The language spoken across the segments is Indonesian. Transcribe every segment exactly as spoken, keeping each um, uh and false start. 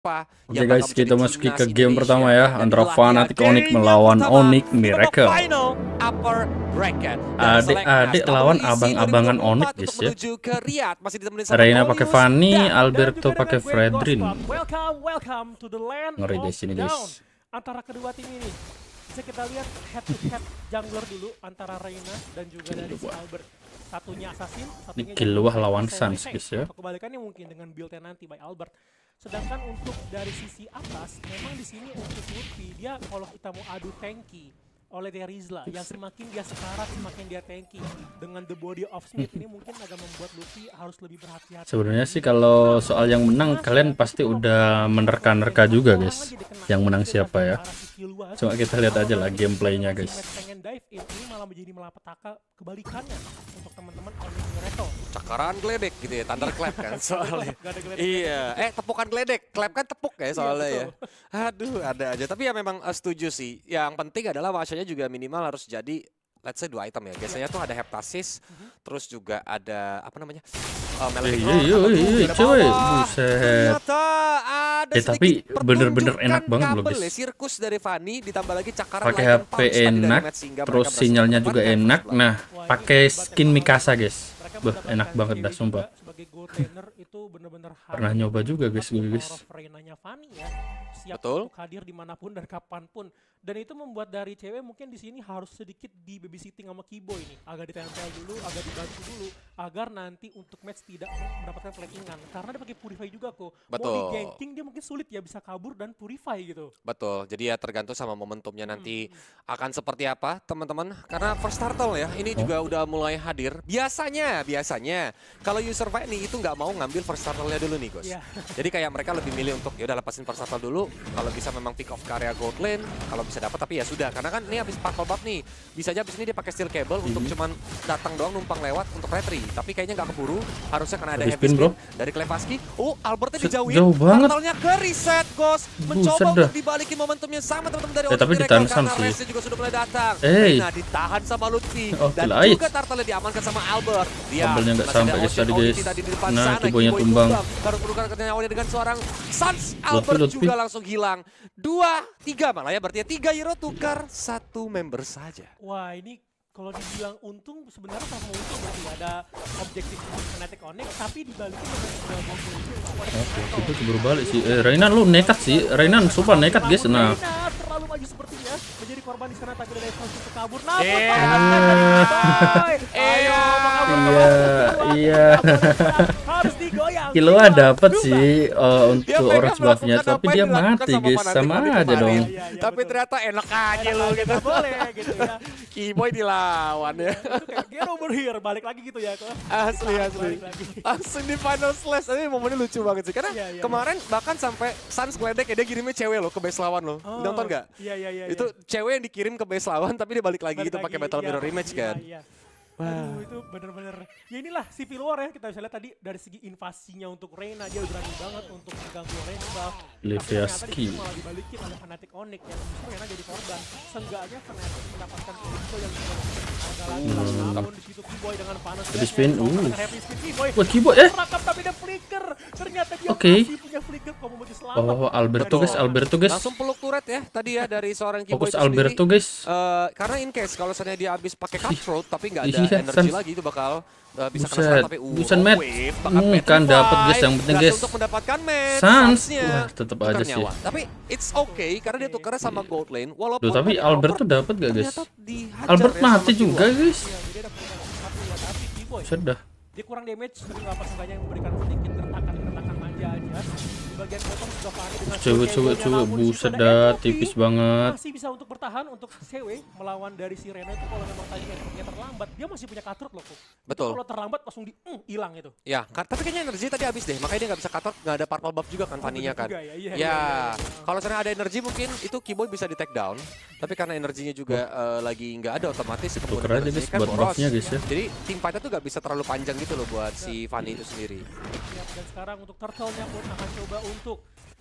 apa Oke yang guys, bakal kita menjadi masuki timnas ke game Indonesia. pertama ya, Dan antara inilah Fnatic dia Onyx game melawan pertama Onyx di babak Miracle. final upper bracket. Dan Adik-adik Seleknas lawan W E C abang-abangan dua ribu dua puluh empat Onyx untuk guys ya. menuju ke Riyadh masih ditemenin sama Reina pakai Golius Fanny, dan Alberto pakai Fredrin. Welcome, welcome to the land Ngeri of deh sini down. guys. Antara kedua tim ini bisa kita lihat head to head jungler dulu antara Reina dan juga dari si Albert. Satunya assassin, satunya Killuah lawan semi Sans tank. guys ya. Atau kebalikannya mungkin dengan build nanti by Albert. Sedangkan untuk dari sisi atas, memang di sini untuk Lutfi dia kalau kita mau adu tanky oleh Derizla yang semakin dia sekarat semakin dia tanky dengan the body of Smith ini mungkin agak membuat Lutfi harus lebih berhati-hati. Sebenarnya sih kalau soal yang menang kalian pasti udah menerka-nerka juga guys. Yang menang siapa ya? Cuma kita lihat aja lah gameplaynya guys. Pengen dive in ini malah menjadi malapetaka kebalikannya untuk teman-teman Onyx Miracle. cakaran geledek gitu ya, thunder clap kan soalnya. Iya, eh tepukan geledek, clap kan tepuk ya soalnya ya. Aduh, ada aja. Tapi ya memang uh, setuju sih. Yang penting adalah maksudnya juga minimal harus jadi let's say dua item ya. Biasanya tuh ada heptasis, terus juga ada apa namanya? Uh, Iya iya iya cuy, buset. Eh tapi bener-bener enak banget loh guys. Ya, sirkus dari Fanny ditambah lagi cakaran Pakai H P enak, terus sinyalnya juga enak. Nah, pakai skin Mikasa guys. Bah, enak banget dah sumpah. Sebagai gold laner itu benar-benar Pernah nyoba juga guys gue guys. Reina-nya Fanny ya. Siap Betul. untuk hadir dimanapun dan kapanpun. Dan itu membuat dari cewek mungkin di sini harus sedikit di babysitting sama Kibo ini. Agak ditempel dulu, agak dibantu dulu. Agar nanti untuk match tidak mendapatkan flankingan. Karena dia pakai Purify juga kok. Betul. Mau di ganking dia mungkin sulit ya bisa kabur dan Purify gitu. Betul, jadi ya tergantung sama momentumnya nanti Hmm. akan seperti apa teman-teman. Karena first turtle ya, ini juga udah mulai hadir. Biasanya, biasanya kalau user fight nih itu nggak mau ngambil first turtle-nya dulu nih Gus. Yeah. Jadi kayak mereka lebih milih untuk ya udah lepasin first turtle dulu. Kalau bisa memang pick off ke area gold lane, kalau bisa dapat tapi ya sudah. Karena kan ini habis purple buff nih, bisa aja habis ini dia pakai steel cable untuk cuman datang doang numpang lewat untuk retry. Tapi kayaknya nggak keburu, harusnya karena ada Habis heavy spin, spin bro. dari Klepaski. Oh, Albertnya Set, dijauhin. jauh banget. Turtle-nya ke reset, Ghost. Mencoba Buset untuk dah. dibalikin momentumnya sama teman-teman dari Ya, Onyx tapi Miracle ditahan karena sih. Rest juga sudah mulai datang. Eh. Nah, ditahan sama Lutfi Oh, dan kirain. juga turtle-nya diamankan sama Albert. Dia Kabelnya nggak masih ada sampai, guys, Ocean tadi, guys. Odyssey tadi di depan Nah, sana. Kibonya Kiboy tumbang. Baru perlukan nyawanya dengan seorang Sans. Albert Lutfi. juga langsung hilang. Dua, tiga malah ya. Berarti ya tiga hero tukar satu member saja. Wah ini kalau dibilang untung sebenarnya sama untung berarti ada objektif Fnatic Onyx tapi dibalikin dengan sebuah bombo itu Oke, itu keburu balik sih. Eh, Reina lu nekat sih. Reina super nekat guys. Nah, Reina terlalu maju sepertinya menjadi korban di sana tapi ada Evans untuk kabur. Nah, ayo iya, iya. harus digoyang. Killuah dapat sih uh, untuk Dia pengen orange buff-nya, melakukan tapi apa dia yang dilakukan mati sama guys. Fnatic Sama Onyx aja kemarin. dong. Iya, iya, Tapi betul. ternyata enak aja lo gitu. Nggak boleh gitu ya. Kiboy dilawan ya. Itu kayak get over here balik lagi gitu ya kok. Asli asli. Balik lagi. Langsung di final slash. Ini momennya lucu banget sih. Karena Iya, iya, kemarin bahkan sampai Sans geledek ya dia kirimnya cewek loh ke base lawan loh. Oh, Nonton nggak? Iya iya iya. Itu cewek yang dikirim ke base lawan tapi dia balik lagi Balik gitu pakai lagi, battle iya, mirror image iya, kan. iya. Aduh itu bener-bener ya inilah Civil War ya kita bisa lihat tadi dari segi invasinya untuk Reina dia berani banget untuk mengganggu Orange Buff. Liviaski. Tapi ternyata malah dibalikin oleh Fnatic Onyx ya justru Reina jadi korban. Seenggaknya Fnatic mendapatkan info yang agak lagi lah. Namun di situ Kiboy dengan panas Habis spin, uh. happy spin Kiboy. Wah, Kiboy, eh. Rakap tapi dia flicker. Ternyata dia Oke. masih punya flicker kalau mau selamat. Oh, Alberto guys, Alberto guys. Langsung peluk turret ya tadi ya dari seorang Kiboy Fokus itu sendiri. Alberto guys. Eh, karena in case kalau misalnya dia habis pakai cutthroat tapi nggak ada Iya, energi Sans. lagi itu bakal uh, bisa kena Buset, serangan tapi uh, buset, Matt. wave, Hmm, bakal kan petrify, dapet, guys, yang penting, berhasil guys. untuk mendapatkan match Sans. Sans-nya Wah, tetep tukar aja sih. nyawa. Tapi it's okay karena dia tukarnya sama gold lane walaupun Duh, tapi tadi Alberto dapat gak guys? ternyata dihajar Albert ya mati sama juga Kiboy. guys. Iya, jadi ada peluang satu ya tapi Kiboy Sudah. dia kurang damage tapi nggak apa seenggaknya memberikan sedikit gertakan-gertakan manja aja di bagian bottom sudah Fanny dengan Cewek, skill cewek, cable-nya, cewek. namun di situ Buset ada dah, Entropy. tipis banget. Masih bisa untuk bertahan untuk C W melawan dari si Rena itu kalau memang tadi Entropy-nya terlambat dia masih punya cutthroat loh kok. Betul. Kalau terlambat langsung di mm, hilang itu. Ya, ka- tapi kayaknya energi tadi habis deh. Makanya dia nggak bisa cutter, nggak ada purple buff juga kan Oh, Fanny-nya bener kan. juga ya, iya, Ya, iya, iya, iya. kalau sana ada energi mungkin itu Kiboy bisa di take down. Tapi karena energinya juga eh, lagi nggak ada otomatis Tuker penggunaan aja, guys, energinya kan buat boros. buff-nya, guys, ya. Jadi team fight-nya tuh nggak bisa terlalu panjang gitu loh buat si Fanny itu sendiri. Ya, dan sekarang untuk turtle-nya pun akan coba untuk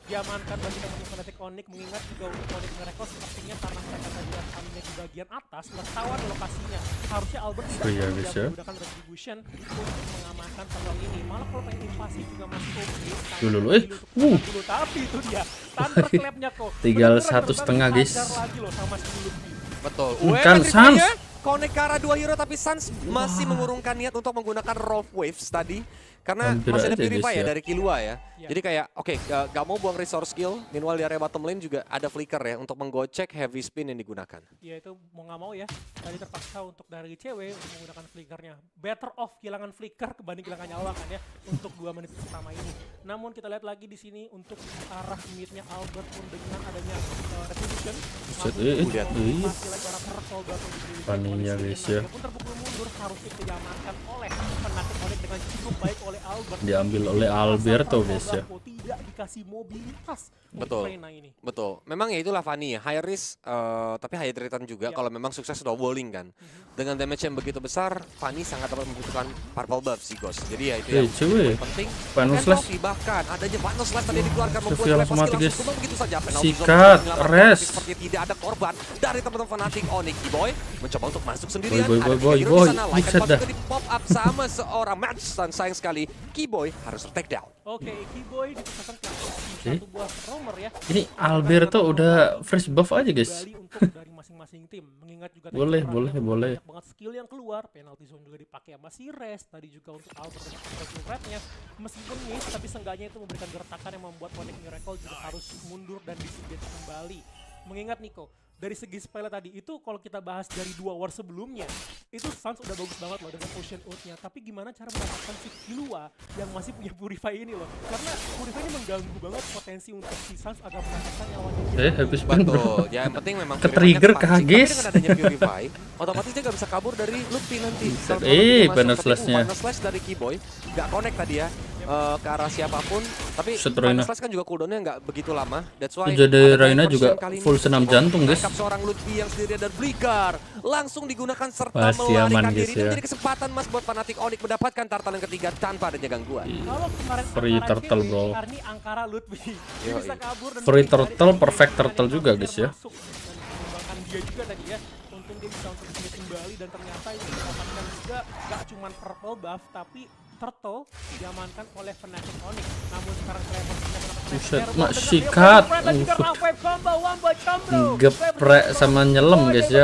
diamankan bagi teman-teman Fnatic Onyx, mengingat juga untuk Onyx Miracle sepertinya karena mereka tadi kaminya di bagian atas, ketahuan lokasinya. Harusnya Albert tidak Free ya, perlu guys, ya. menggunakan retribution untuk mengamankan tunnel ini. Malah kalau pengen invasi juga masih oke. Dulu, dulu, eh, uh. dulu, tapi itu dia Thunderclap-nya kok. Tinggal Bener-bener satu setengah, guys. hajar lagi loh sama si Lutfi. Betul. Kan Sans. Connect ke arah dua hero tapi Sans masih mengurungkan niat untuk menggunakan Rolf Waves tadi. Karena Hampir masih ada aja, Purify guys, ya ya. dari Killua ya. Ya. Jadi kayak oke okay, gak mau buang resource skill. Meanwhile di area bottom lane juga ada flicker ya untuk menggocek heavy spin yang digunakan. Ya itu mau nggak mau ya. Tadi terpaksa untuk dari C W untuk menggunakan flickernya. Better off kehilangan flicker kebanding kehilangan nyawa kan ya untuk dua menit pertama ini. Namun kita lihat lagi di sini untuk arah midnya Albert pun dengan adanya uh, retribution. Set, eh, eh, eh. Masih lagi arah purple button di Paninya, guys, ya. pun terpukul mundur harusnya diamankan oleh Fnatic Onyx dengan cukup baik oleh Albert. Diambil oleh Alberto, guys, ya. Tidak dikasih mobilitas Betul. untuk Reyna ini. Betul. Memang ya itulah Fanny ya, high risk uh, tapi high return juga Ya. kalau memang sukses snowballing kan. Mhm. Dengan damage yang begitu besar, Fanny sangat dapat membutuhkan purple buff sih Ghost. Jadi ya itu Eh, yang cuy. penting. Final Entropy slash. bahkan adanya final slash tadi dikeluarkan membuat Trivial Klepas mati, langsung guys. tumbang begitu saja. Penalty Sikat, zone menyelamatkan, res. tapi seperti tidak ada korban dari teman-teman Fnatic Onyx. Boy mencoba untuk masuk sendirian. Boy, boy, Ada boy, boy, hero boy. di sana. Like Buset dah. juga di pop up sama seorang match dan sayang sekali Keyboy harus take down. Oke, Keyboy dipesan ke Oke. satu buah romer ya. Ini Alberto udah fresh buff aja, guys. Kembali untuk dari masing-masing tim. Mengingat juga tadi Boleh, perang boleh, yang boleh. banyak banget skill yang keluar, penalty zone juga dipakai sama si Res. Tadi juga untuk Albert dengan special threat-nya. Meskipun miss, tapi seenggaknya itu memberikan gertakan yang membuat Onyx Miracle juga harus mundur dan disengage kembali. Mengingat Nico, dari segi spell tadi itu kalau kita bahas dari dua war sebelumnya, itu Sans udah bagus banget loh dengan Ocean Oath-nya. Tapi gimana cara mendapatkan si Killua yang masih punya Purify ini loh? Karena Purify ini mengganggu banget potensi untuk si Sans agar mendapatkan nyawanya dia. Eh, habis pin, bro. Betul, ya yang penting memang Ke-trigger, Purify kan kaget. pancing, tapi dengan adanya Purify, otomatis dia gak bisa kabur dari Lutfi nanti. Kalau Eh, masuk, final tapi, slash-nya. uh, final slash dari Keyboy, gak connect tadi ya. Uh, ke arah siapapun, tapi Set final Reyna. slash kan juga cooldownnya nggak begitu lama. That's why Jadi ada Reyna diversion juga kali ini. full senam jantung, guys. Menangkap seorang Lutfi yang sendiri dan Bligar langsung digunakan serta Masih aman, melarikan guys, diri. ya. Dan jadi kesempatan mas buat Fnatic Onyx mendapatkan tartal yang ketiga tanpa adanya gangguan. Kalau kemarin Free Angkara turtle, C W, bro. Karni Angkara Lutfi. Dia Yoi. bisa kabur dan Free mencari turtle, dari perfect kiri turtle yang juga, hampir guys, ya. masuk. Dan mengembangkan dia juga tadi ya. Untung dia bisa untuk disini kembali dan ternyata ini didapatkan juga gak cuma purple buff tapi turtle diamankan oleh Fnatic Onyx. Namun sekarang Trevor sudah mendapatkan Buset, Air mak Ball dengan sikat. Air Ball dan juga Uh. Rampai combo, wombo combo. Geprek sama nyelam, guys, ya.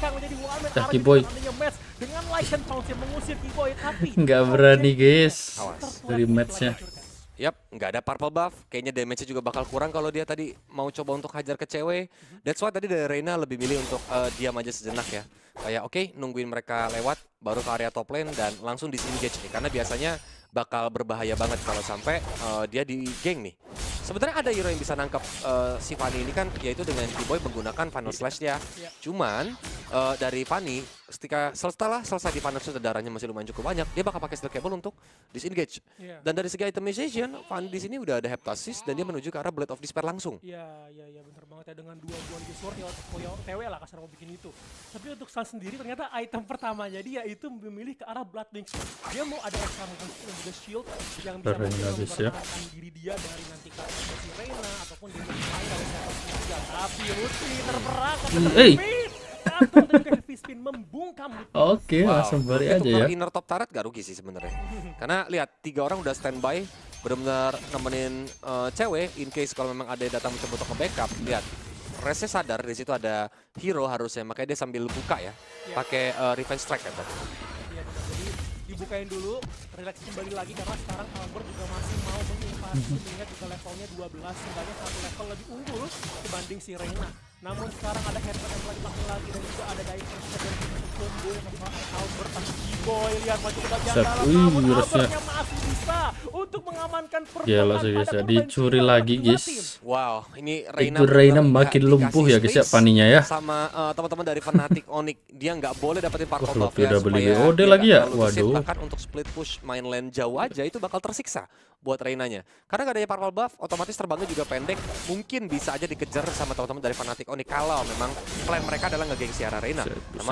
Dah, Dah Keyboy. dengan Lycan Pounce yang mengusir Keyboy tapi Nggak berani, guys. Awas. Dari match-nya. Yap, nggak ada purple buff. Kayaknya damage-nya juga bakal kurang kalau dia tadi mau coba untuk hajar ke cewek. That's why tadi dari Reyna lebih milih untuk uh, diam aja sejenak ya. Kayak oke, nungguin mereka lewat, baru ke area top lane dan langsung disengage nih. Karena biasanya bakal berbahaya banget kalau sampai uh, dia di geng nih. Sebenarnya ada hero yang bisa nangkep uh, si Fanny ini kan, yaitu dengan Keyboy menggunakan Final Slash ya. Iya. Cuman uh, dari Fanny, ketika setelah selesai di Final Slash darahnya masih lumayan cukup banyak, dia bakal pakai Steel Cable untuk disengage. Iya. Dan dari segi itemization, Fanny di sini udah ada Heptasis dan dia menuju ke arah Blade of Despair langsung. Iya, iya, iya bener banget ya dengan dua buah sword ya T W lah kasar mau bikin itu. Tapi untuk Sans sendiri ternyata item pertamanya dia itu memilih ke arah Bloodlink Sword. Dia mau ada extra movement dan juga shield yang bisa Keren mungkin habis ya. mempertahankan diri dia dari nanti ke si Reyna ataupun dia lain dari siapa juga. Tapi Lutfi terperangkap Hmm, Lutfi. eh. Langsung dari heavy spin membungkam Lutfi. Oke, langsung balik itu aja ya. inner top turret gak rugi sih sebenarnya. Karena lihat tiga orang udah standby, benar-benar nemenin uh, cewek in case kalau memang ada yang datang mencoba untuk nge-backup. Lihat, Resnya sadar di situ ada hero harusnya, makanya dia sambil buka ya, Ya. pakai uh, revenge strike kan tadi. Iya benar. Jadi dibukain dulu, relax kembali lagi karena sekarang Albert juga masih mau menginvasi mengingat juga levelnya dua belas, seenggaknya satu level lebih unggul dibanding si Reyna. Namun sekarang ada headset yang telah dipakai lagi dan juga ada dive pressure dari combo yang dipakai Albert tapi Keyboy lihat maju ke bagian Set. dalam Wih, namun harusnya. Albertnya masih bisa untuk mengamankan Gila performa sih, guys, pada ya. Dicuri pemain lagi, dua guys. tim. Wow, ini Reyna Itu Reyna benar-benar makin nggak lumpuh ya, dikasih guys, ya, space Paninya ya. sama uh, teman-teman dari Fnatic Onyx. Dia nggak boleh dapetin Wah, purple Lutfi buff-nya udah beli supaya B O D dia lagi nggak ya? terlalu gesit. Waduh. Bahkan untuk split push main lane jauh aja itu bakal tersiksa buat Reynanya. Karena gak adanya purple buff, otomatis terbangnya juga pendek. Mungkin bisa aja dikejar sama teman-teman dari Fnatic Onyx kalau memang plan mereka adalah ngegeng si arah Reyna. Buset, buset. Teman,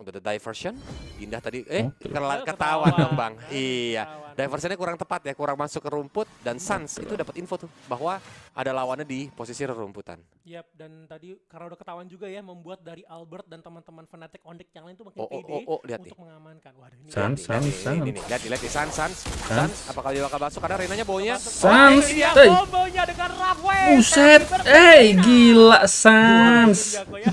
Udah ada diversion, Indah tadi, eh Oh, tuh. kela- Eh, ketahuan ketahuan. dong Bang. Eh, Iya, ketahuan. diversionnya kurang tepat ya, kurang masuk ke rumput dan Suns itu dapat info tuh bahwa ada lawannya di posisi rerumputan. Yap, dan tadi karena udah ketahuan juga ya, membuat dari Albert dan teman-teman Fnatic Onyx yang lain tuh makin Oh, oh, pede oh, oh, lihat untuk mengamankan. Waduh, ini Sans, Nih, sans, nih, nih, sans. nih, nih, lihat, lihat, nih, Suns, Suns, Suns, apakah dia bakal masuk karena Renanya baunya? Sans, Ini dia hey. kombonya dengan Rapway. Buset, eh gila Sans. Ya.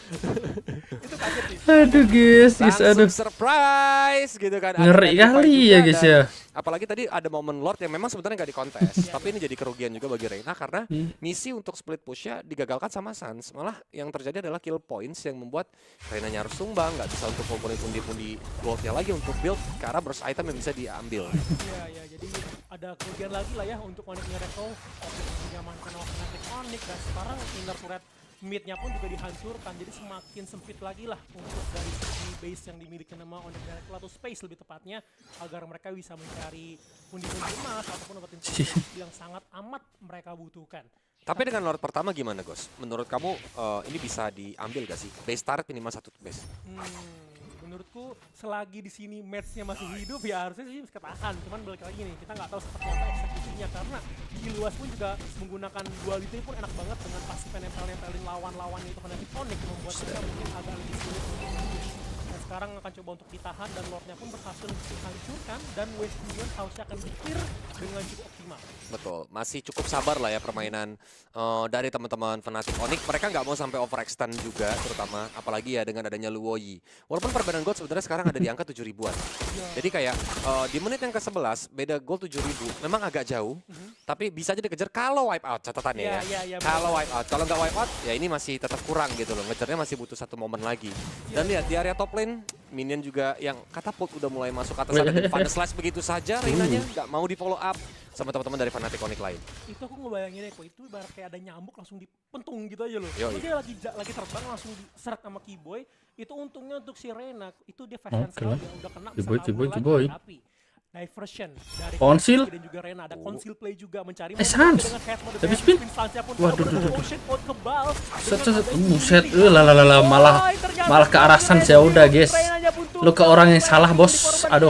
Itu kaget sih. Aduh guys, guys, aduh. Langsung surprise gitu kan. Ada Ngeri Identify kali juga ya guys dan ya. apalagi tadi ada momen Lord yang memang sebenarnya nggak dikontes, tapi ini jadi kerugian juga bagi Reina karena Hmm. misi untuk split pushnya digagalkan sama Suns. Malah yang terjadi adalah kill points yang membuat Reinanya harus sumbang, nggak bisa untuk kumpulin pundi-pundi goldnya lagi untuk build ke arah burst item yang bisa diambil. Iya, ya, jadi ada kerugian lagi lah ya untuk Onyx Miracle untuk mengamankan Fnatic Onyx, dan sekarang inner turret mid-nya pun juga dihancurkan, jadi semakin sempit lagi lah untuk dari segi base yang dimiliki nama Onyx Miracle atau space lebih tepatnya, agar mereka bisa mencari pundi-pundi emas ataupun dapetin sesuatu yang sangat amat mereka butuhkan. Tapi dengan Lord pertama gimana, Gos? Menurut kamu eh, ini bisa diambil gak sih? Base turret minimal satu base. Hmm, menurutku selagi di sini matchnya masih hidup ya harusnya sih ketahan. Cuman balik lagi nih, kita nggak tahu seperti apa eksekusinya karena Kiluas pun juga menggunakan duality pun enak banget dengan pasif nempel-nempelin lawan-lawannya itu Fnatic Onyx yang membuat mereka mungkin agak lebih sulit untuk menembus. Dan sekarang akan coba untuk ditahan dan Lordnya pun berhasil untuk dihancurkan dan West Union harusnya akan dikir dengan cukup optimal. Betul, masih cukup sabar lah ya permainan eh, dari teman-teman Fnatic Onyx. Mereka nggak mau sampai overextend juga, terutama apalagi ya dengan adanya Luoyi. Walaupun perbedaan gold sebenarnya sekarang ada di angka tujuh ribuan. Jadi kayak eh, di menit yang ke sebelas beda gold tujuh ribu memang agak jauh, tapi bisa aja dikejar kalau wipe out catatannya Iya, ya. iya, iya, Kalau betul. wipe out, kalau nggak wipe out ya ini masih tetap kurang gitu loh. Ngejarnya masih butuh satu momen lagi. Dan lihat di area top lane minion juga yang katapult udah mulai masuk ke atas ada di Final Slash begitu saja. Reinanya nggak mau di follow up sama teman-teman dari Fnatic Onyx lain. Itu aku ngebayangin ya, kok itu ibarat kayak ada nyamuk langsung dipentung gitu aja loh. Yoi. Terus dia lagi ja- lagi terbang langsung diseret sama Keyboy. Itu untungnya untuk si Reina, itu dia fast Oke sekali lah. yang udah kena Keyboy, bisa Keyboy, kabur Keyboy. lagi. Tapi diversion dari Konsil. Keyboy dan juga Reina ada konsil play juga mencari Eh, Sans. dengan headmode Tapi dan spin. Sans-nya pun Waduh, kabur duh, dengan duh. ocean out kebal. Set, set, set. Buset, eh, lah, lah, lah, lah, malah malah ke arah Sans ya udah guys. Lu ke orang yang salah bos. Aduh.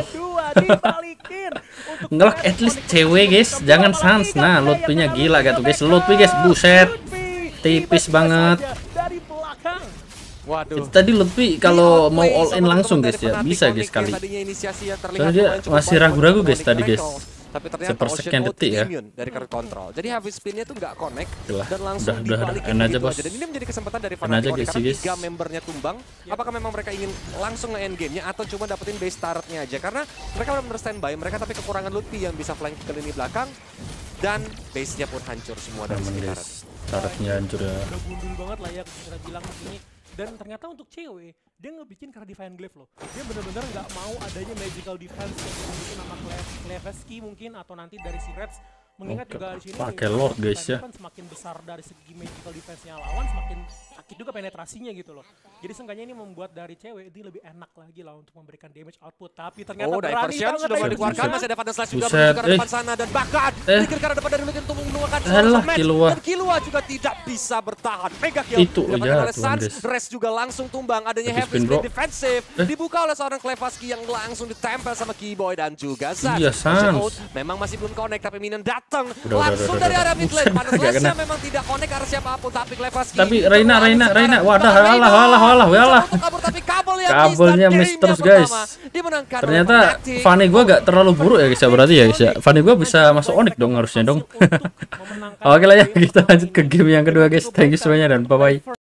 Ngelak at least cewek guys, jangan Sans. Nah, Lutfi-nya gila gitu guys. Lutfi guys, buset. Tipis banget. Dari belakang. Waduh. Itu tadi Lutfi kalau mau Di all outplay in sama langsung teman-teman guys ya, dari bisa Fnatic guys Onyx kali. yang tadinya inisiasi yang terlihat Soalnya dia lumayan cukup masih baik ragu-ragu untuk guys tadi, Onyx guys. Miracle. Tapi ternyata Seper Ocean sekian Out detik ya. immune dari current control. Jadi heavy spinnya tuh nggak connect Udah, dan langsung udah, udah, dibalikin enak aja, begitu bos. aja. Dan ini menjadi kesempatan dari Enak Fnatic aja, Onyx guys, karena guys. tiga membernya tumbang. Apakah memang mereka ingin langsung nge-end game-nya atau cuma dapetin base turret-nya aja? Karena mereka benar-benar standby, mereka tapi kekurangan Lutfi yang bisa flank ke lini belakang dan base-nya pun hancur semua dari Aman segi turret. guys. Tarafnya hancur ya. Udah gundul banget lah ya kita bilang ini. Dan ternyata untuk cewek dia ngebikin karena Divine Glaive loh. Dia bener-bener nggak mau adanya magical defense yang dimiliki nama Kleveski mungkin atau nanti dari si Reds. Mengingat Oke, juga di sini pakai nih, Lord, guys, ya. kan semakin besar dari segi magical defense-nya lawan, semakin sakit juga penetrasinya gitu loh. Jadi seenggaknya ini membuat dari cewek dia lebih enak lagi lah untuk memberikan damage output. Tapi ternyata Oh, berani diversion banget sudah mulai Diversion. dikeluarkan, masih ada Final Slash juga Buset, menuju ke arah eh. depan sana dan bahkan Eh. pikir ke arah depan dari Lutin untuk menggunakan Alah, match Killua. dan Killua juga tidak bisa bertahan. Mega kill Itu, didapatkan ya, oleh Tuhan, Suns, guys. Rest juga langsung tumbang. Adanya Habis heavy spin, spin bro. defensif Eh. dibuka oleh seorang Klevaski yang langsung ditempel sama Keyboy dan juga Suns. Iya, Ocean Suns. Out memang masih belum connect tapi minion datang Udah, udah, langsung udah, dari udah. arah mid lane. Buset, Final nggak Slash-nya kena. memang tidak connect ke arah siapapun tapi Klevaski. Tapi Reina, Reina, Reina, wadah, Bahkan walah, walah, walah, walah. Untuk kabur, tapi kabel yang Kabelnya miss dan miss game-nya terus, guys. pertama dimenangkan oleh Ternyata Fnatic. Fanny gua gak terlalu buruk ya guys ya, berarti ya guys ya. Fanny gua bisa masuk Onyx dong harusnya dong. Oke lah ya, kita lanjut ke game yang kedua guys. Thank you semuanya dan bye bye.